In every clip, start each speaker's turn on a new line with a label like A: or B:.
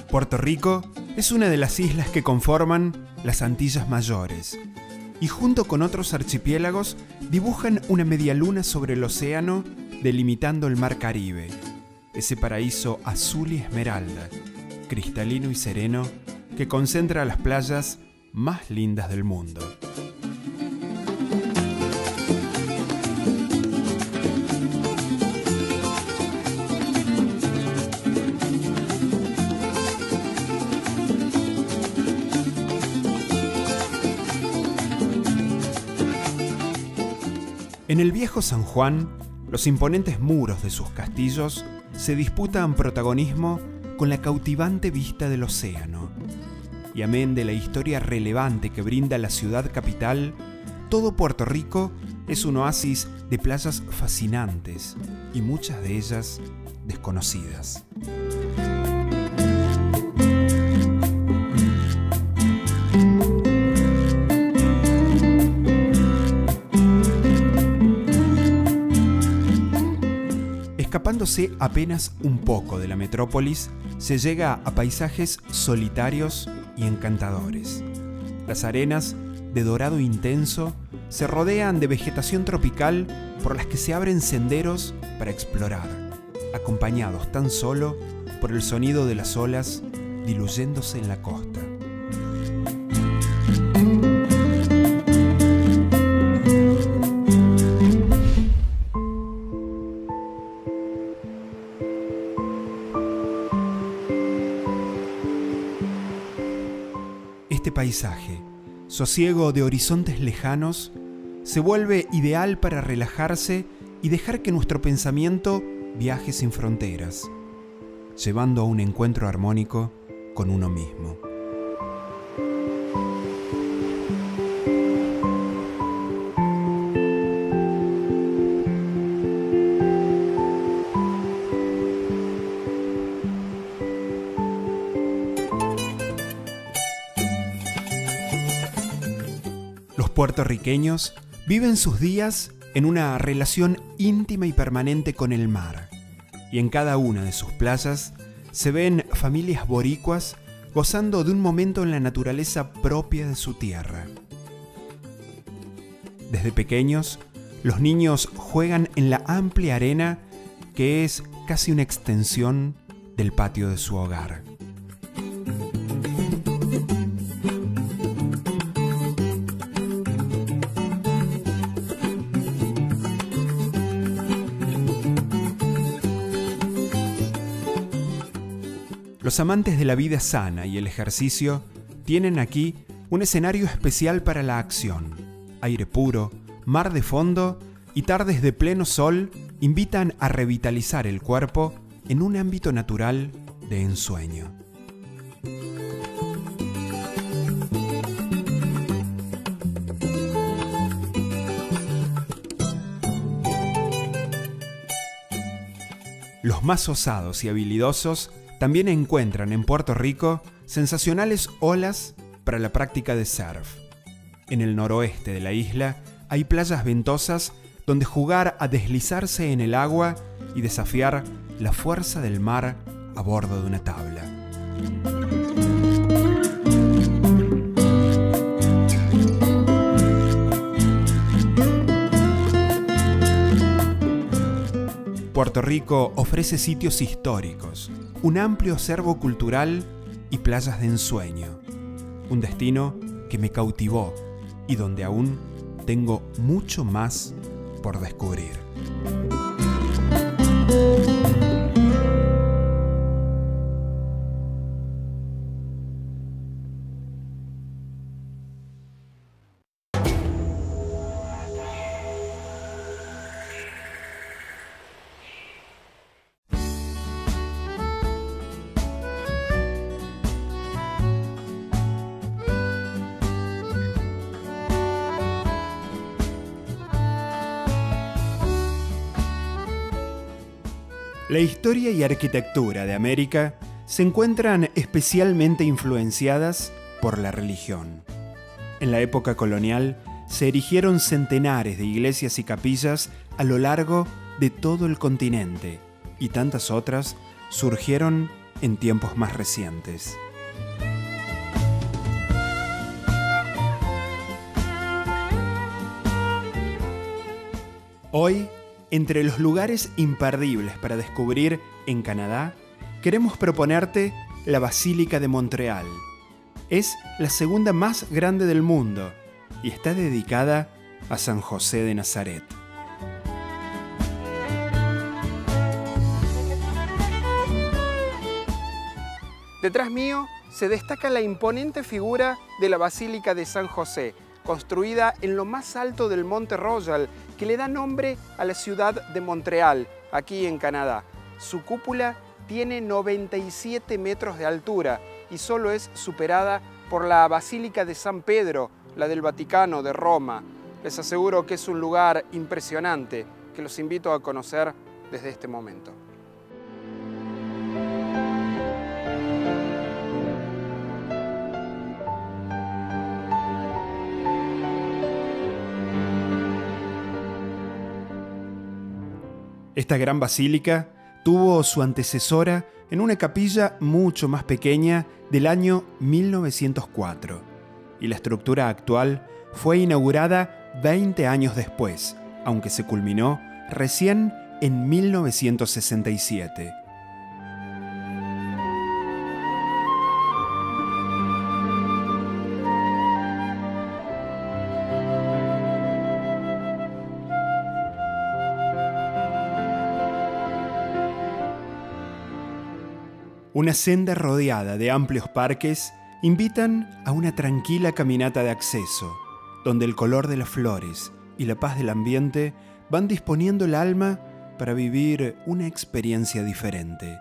A: Puerto Rico es una de las islas que conforman las Antillas Mayores y junto con otros archipiélagos dibujan una medialuna sobre el océano delimitando el Mar Caribe, ese paraíso azul y esmeralda, cristalino y sereno que concentra las playas más lindas del mundo. En el viejo San Juan, los imponentes muros de sus castillos se disputan protagonismo con la cautivante vista del océano. Y amén de la historia relevante que brinda la ciudad capital, todo Puerto Rico es un oasis de playas fascinantes y muchas de ellas desconocidas. Escapándose apenas un poco de la metrópolis, se llega a paisajes solitarios y encantadores. Las arenas, de dorado intenso, se rodean de vegetación tropical por las que se abren senderos para explorar, acompañados tan solo por el sonido de las olas diluyéndose en la costa. Este paisaje, sosiego de horizontes lejanos, se vuelve ideal para relajarse y dejar que nuestro pensamiento viaje sin fronteras, llevando a un encuentro armónico con uno mismo. Los puertorriqueños viven sus días en una relación íntima y permanente con el mar, y en cada una de sus playas se ven familias boricuas gozando de un momento en la naturaleza propia de su tierra. Desde pequeños, los niños juegan en la amplia arena que es casi una extensión del patio de su hogar. Los amantes de la vida sana y el ejercicio tienen aquí un escenario especial para la acción. Aire puro, mar de fondo y tardes de pleno sol invitan a revitalizar el cuerpo en un ámbito natural de ensueño. Los más osados y habilidosos también encuentran en Puerto Rico sensacionales olas para la práctica de surf. En el noroeste de la isla hay playas ventosas donde jugar a deslizarse en el agua y desafiar la fuerza del mar a bordo de una tabla. Puerto Rico ofrece sitios históricos, un amplio acervo cultural y playas de ensueño. Un destino que me cautivó y donde aún tengo mucho más por descubrir. La historia y arquitectura de América se encuentran especialmente influenciadas por la religión. En la época colonial se erigieron centenares de iglesias y capillas a lo largo de todo el continente, y tantas otras surgieron en tiempos más recientes. Hoy, entre los lugares imperdibles para descubrir en Canadá, queremos proponerte la Basílica de Montreal. Es la segunda más grande del mundo y está dedicada a San José de Nazaret. Detrás mío se destaca la imponente figura de la Basílica de San José, construida en lo más alto del Monte Royal, que le da nombre a la ciudad de Montreal, aquí en Canadá. Su cúpula tiene 97 metros de altura y solo es superada por la Basílica de San Pedro, la del Vaticano de Roma. Les aseguro que es un lugar impresionante que los invito a conocer desde este momento. Esta gran basílica tuvo su antecesora en una capilla mucho más pequeña del año 1904 y la estructura actual fue inaugurada 20 años después, aunque se culminó recién en 1967. Una senda rodeada de amplios parques invitan a una tranquila caminata de acceso, donde el color de las flores y la paz del ambiente van disponiendo el alma para vivir una experiencia diferente.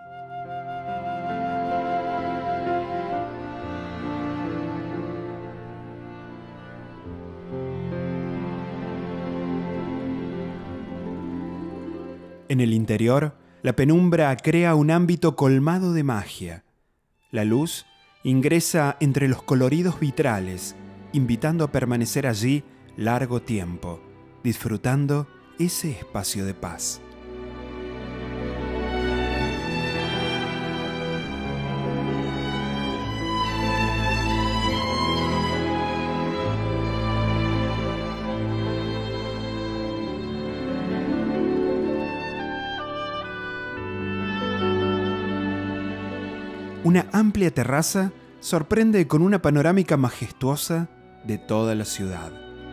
A: En el interior, la penumbra crea un ámbito colmado de magia. La luz ingresa entre los coloridos vitrales, invitando a permanecer allí largo tiempo, disfrutando ese espacio de paz. Una amplia terraza sorprende con una panorámica majestuosa de toda la ciudad.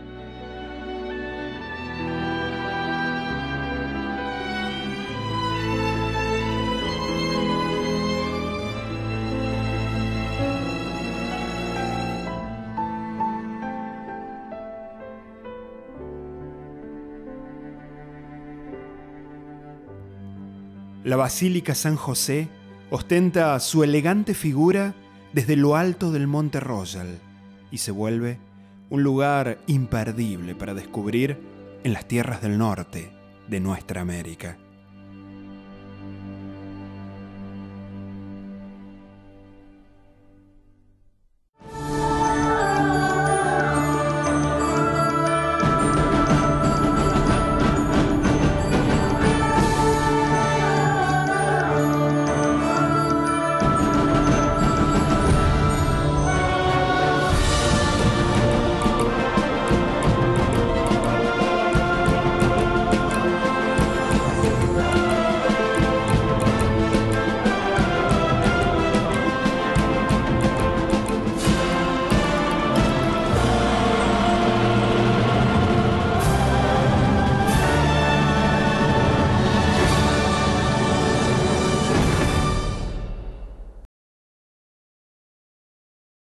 A: La Basílica San José ostenta su elegante figura desde lo alto del Monte Royal y se vuelve un lugar imperdible para descubrir en las tierras del norte de nuestra América.